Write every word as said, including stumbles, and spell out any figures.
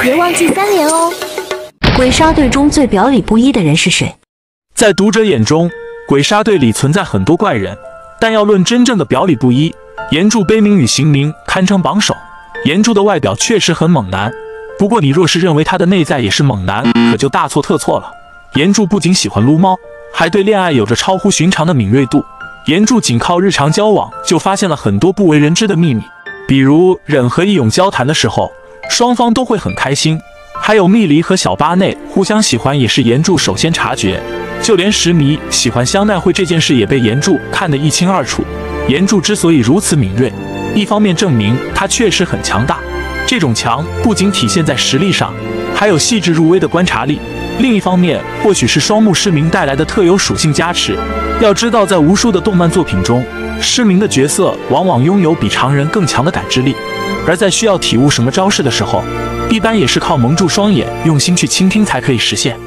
别忘记三连哦。 鬼杀队中最表里不一的人是谁？ 在读者眼中，鬼杀队里存在很多怪人，但要论真正的表里不一，岩柱悲鸣与刑名堪称榜首。岩柱的外表确实很猛男，不过你若是认为他的内在也是猛男，可就大错特错了。岩柱不仅喜欢撸猫，还对恋爱有着超乎寻常的敏锐度。岩柱仅靠日常交往就发现了很多不为人知的秘密，比如忍和义勇交谈的时候，双方都会很开心。还有蜜梨和小巴内互相喜欢也是岩柱首先察觉，就连石迷喜欢香奈惠这件事也被岩柱看得一清二楚。岩柱之所以如此敏锐，一方面证明他确实很强大，这种强不仅体现在实力上，还有细致入微的观察力。另一方面，或许是双目失明带来的特有属性加持。要知道，在无数的动漫作品中，失明的角色往往拥有比常人更强的感知力，而在需要体悟什么招式的时候，一般也是靠蒙住双眼，用心去倾听才可以实现。